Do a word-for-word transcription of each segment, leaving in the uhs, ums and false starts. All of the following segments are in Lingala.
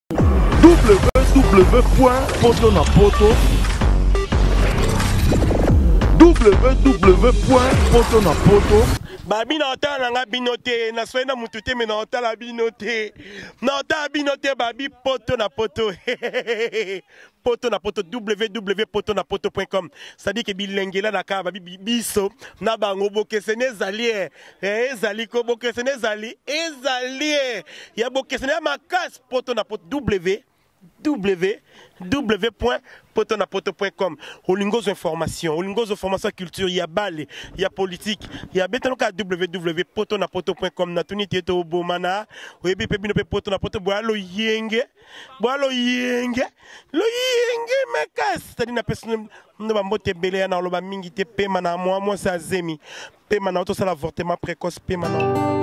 w w point poto na poto w w w point poto na poto. Babi na otala nga binote na soena mutute me na otala binote na otala binote babi poto na poto poto na poto w w w point poto na poto point com. Ça dit que bilengela na ka babi biso na bango bokesene ezali eh ezali ko bokesene ezali ezali ya bokesene makas poto na poto w w w point poto na poto point com. Olingos information, olingos information culture, ya bale, ya politique, ya betano ka w w w point poto na poto point com na tuni teto bomana, oyebi pe bino pe poto na poto boalo yenge, boalo yenge, lo yenge mekas, tadi na personne no bambote bele na loba mingi te pe mana moi moi sa zemi, pe mana auto sala avortement précoce pe mana.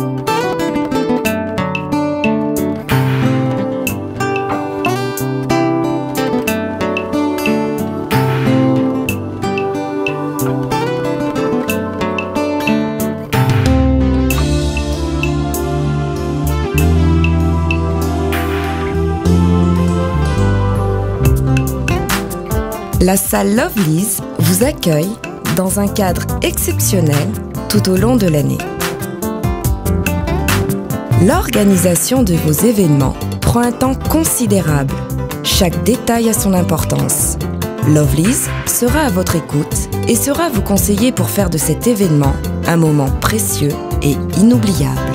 La salle Lovely's vous accueille dans un cadre exceptionnel tout au long de l'année. L'organisation de vos événements prend un temps considérable. Chaque détail a son importance. Lovely's sera à votre écoute et sera vous conseiller pour faire de cet événement un moment précieux et inoubliable.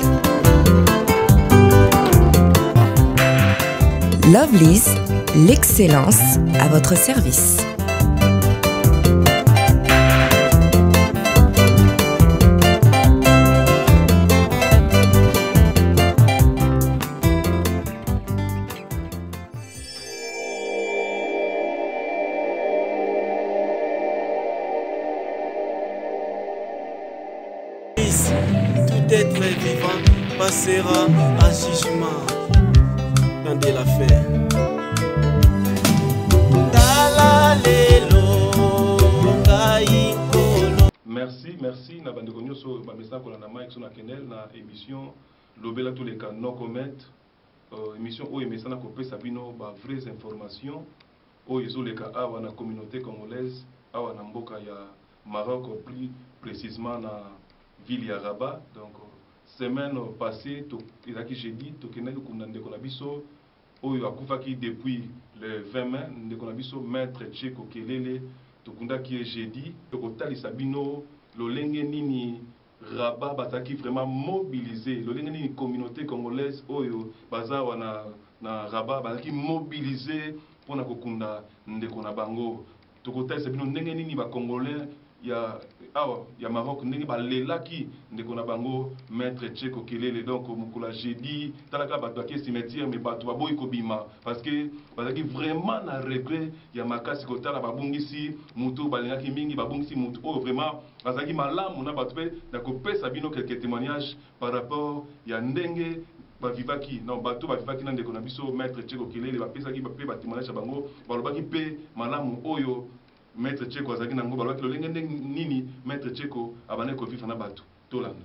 Lovely's, l'excellence à votre service. Tout être vivant passera en jugement dans de l'affaire. Merci, merci. Na bande konyo so ba message ko na Mike so na Kenel na émission Lobela tous les cas no comment émission o émission na ko pesa bino ba vraies informations o izo les cas awa na communauté congolaise awa na mboka ya Maroc plus précisément na ville ya Rabat. Donc semaine passée to ezaki jeudi to kenaki kuna ndeko na biso oyo akufaki depuis le vingt mai ndeko na biso maître Tcheko Kelele to kunda ki jeudi to kotalisa bino lolenge nini Rabat bataki vraiment mobilisé lolenge nini communauté congolaise oyo bazawa na na Rabat bataki mobilisé pona kokunda ndeko na bango to kotalisa bino ndenge nini ba congolais ya awa ya Maroc ndenge balelaki ndeko na bango maître Tcheko Kelele. Donc mukula jeudi talaka batoaki cimetière mais bato baboyi kobima parce que bazaki vraiment na regret ya makasi kotala babungisi mutu balengaki mingi babungisi mutu oh vraiment bazaki malamu na bato pe na kopesa bino quelques témoignages par rapport ya ndenge bavivaki non bato bavivaki na ndeko na biso maître Tcheko Kelele bapesaki pe ba témoignage bango balobaki pe malamu oyo maître Tcheko azaki nango balobaki lolenge nini maître Tcheko abane kovivre na bato tolanda.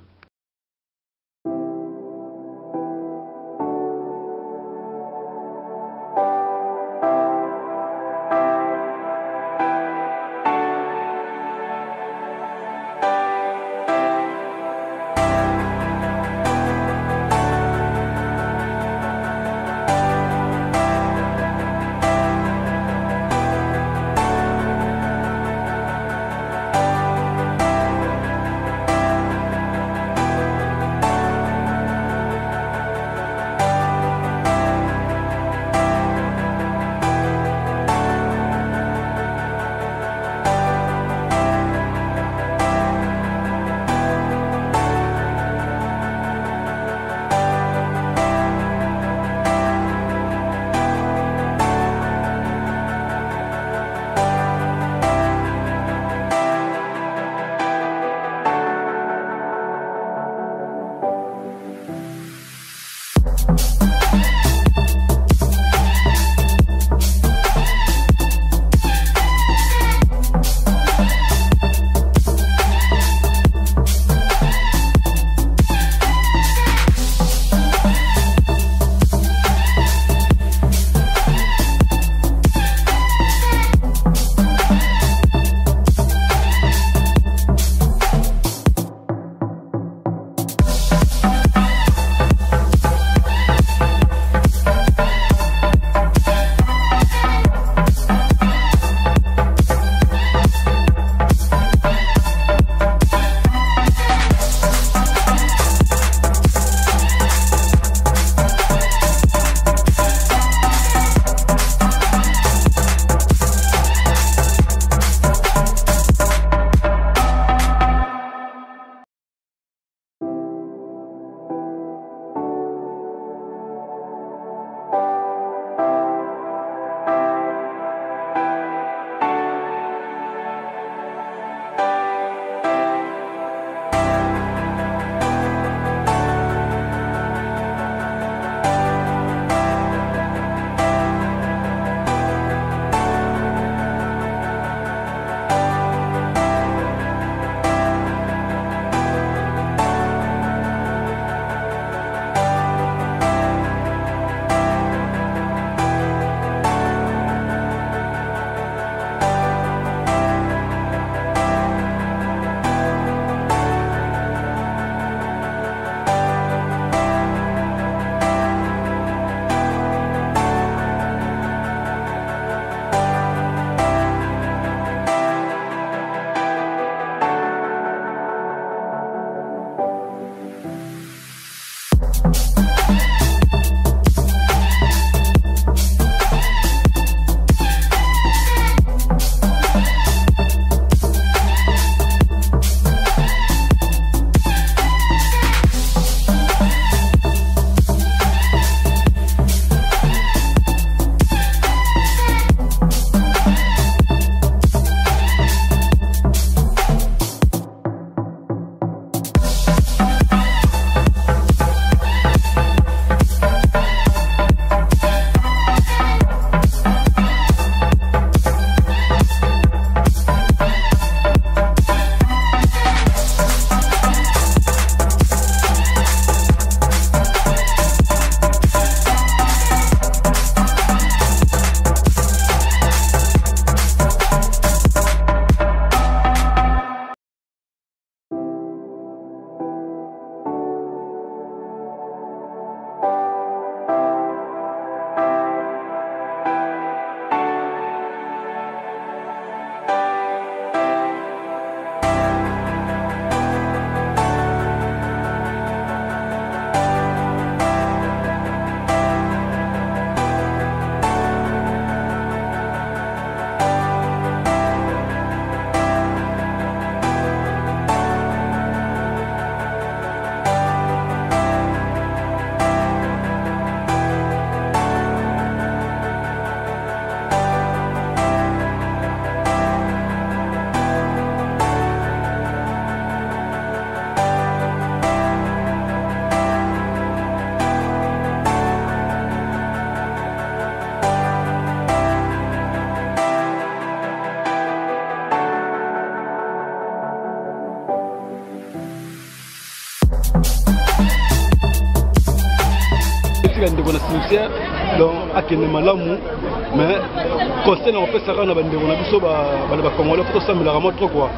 frontière donc akende malamu mais conseil on peut ça na bandeko na biso ba ba congolais faut ça me la ramener trop quoi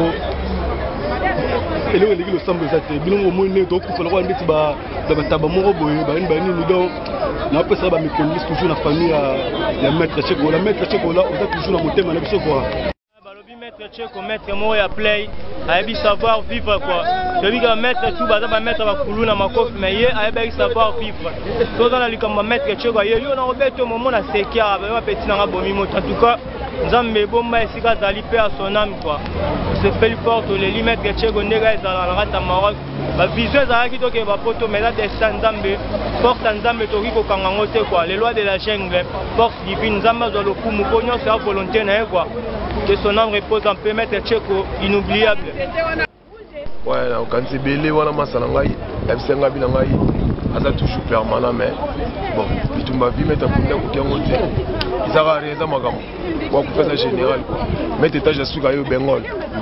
et là il le semble ça bino mo ne donc il faut le ndeti ba ba taba moko boye ba ni ba ni donc na peut ça ba me connaître toujours la famille ya maître Cheko la maître Cheko là on a toujours la motema na biso quoi balobi maître Cheko maître mo ya play ayebi savoir vivre quoi celui qui va mettre tout baza ba mettre ba kulu na makofi mais ye ayebi savoir vivre so dans la likamba maître Cheko ye yo na robeto momo na sekia ba petit na bomi moto en tout cas nzambe bomba esika zali pe à son âme quoi c'est plus fort les limites que Cheko ndega ezala na rata Maroc ba vision ezalaki toke ba poto mais là des nzambe force nzambe toki ko kanga ngote quoi les lois de la jungle force divine nzambe zo lokumu ko nyonso ya volonté na quoi que son âme repose en paix maître Cheko inoubliable ouais na okanisi belé wana masala ngai ebisenga bina ngai aza toujours permanent mais bon bitumba vie mettre kunda ko kengo te izaka reza makambo kwa kufanya général quoi mettre étage ya suka yo bengol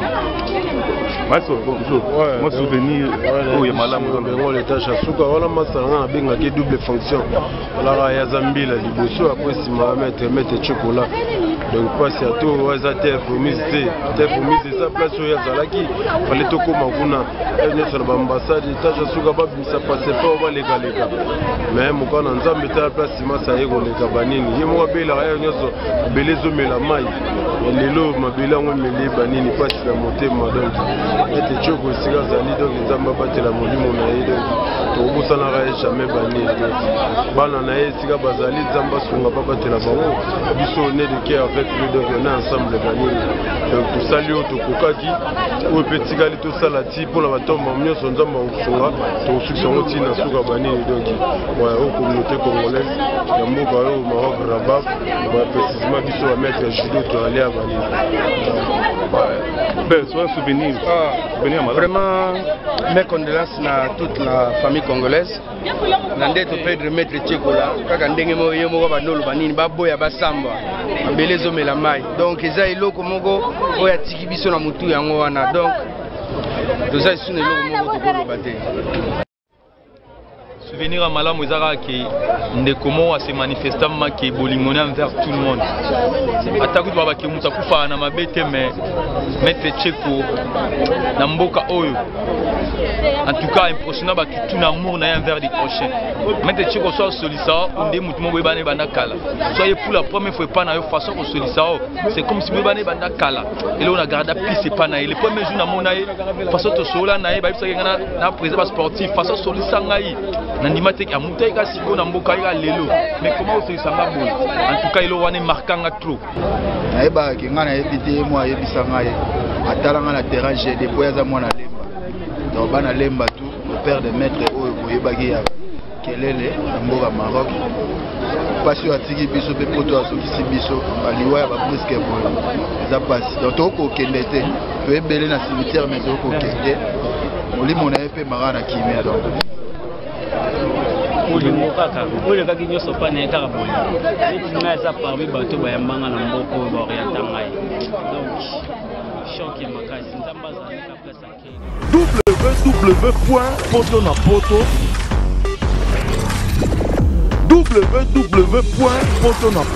maso bonjour moi souvenir oh ya malamu bengol étage ya suka wala masala na benga ke double fonction wala ya zambila liboso après sima mettre mettre chocolat donc passe à tout waza te promise te promise ça place ya zalaki fallait to koma kuna ene sur l'ambassade étage ya suka ba bisa passer pas ba lega lega mais mukana nzambe ta place sima sa yego lega banini yemo bela ya nyoso belezo mela mai lelo mabela ngo mele banini passe la motema donc ete choko sika zali donc nzambe batela molimo na ye donc to busana ra jamais banini bana na ye sika bazali nzamba sunga pa batela bango biso ne de cœur avec lui donc on est ensemble banini donc tout sali to kokaki o petit gali to salati pour la batomba nyoso nzamba sunga to succès tina suka banini donc ouais au communauté congolaise ya mboka yo Maroc Rabat ba précisément biso va mettre judo to aller à banini ouais ben soit souvenir vraiment mes condoléances à toute la famille congolaise nande to perdre maître Cheko là kaka ndenge mo yemo ba bandolo banini ba boya ba samba belezo mela mai donc eza iloko moko oya tiki biso na mutu yango wana donc toza isuna iloko moko to koloba te souvenir à malamu ezaka ke ndeko mo se manifesta make bolingoni envers tout le monde atako to ba ke muta kufa na mabete mais maître Cheko na mboka oyo en tout cas impressionnant ba tout na amour na envers des prochains maître Cheko so solisa onde mutu mo bana bana kala soyez pour la première fois pas na yo façon ko solisa c'est comme si bana bana kala et là on a gardé pisse pas na le premier jour na mona façon to sola na ba bisa ngana na président sportif façon solisa ngai nandima te amuta ka siko na mboka ya lelo mais comment on se sanga boy en tout cas il wane marquant trop na eba ki ngana ebité moi yebisa ngai atala ngana terrain j'ai des poids à moi na lemba donc bana lemba tout le père de maître oyo boyebaki ya kelele na mboka Maroc pasi atiki biso pe poto asokisi biso aliwa ya ba presque boy za pasi donc toko kende te to ebele na cimetière mais toko kende molimo na epe marana kimia donc olingo kaka oyo kaki nyonso pa na kaka boye eti ngai eza parmi bato bayambanga na mboka oyo baorienta ngai donc choke makasi nzambe azali na place ake w w w point poto na poto w w w point poto na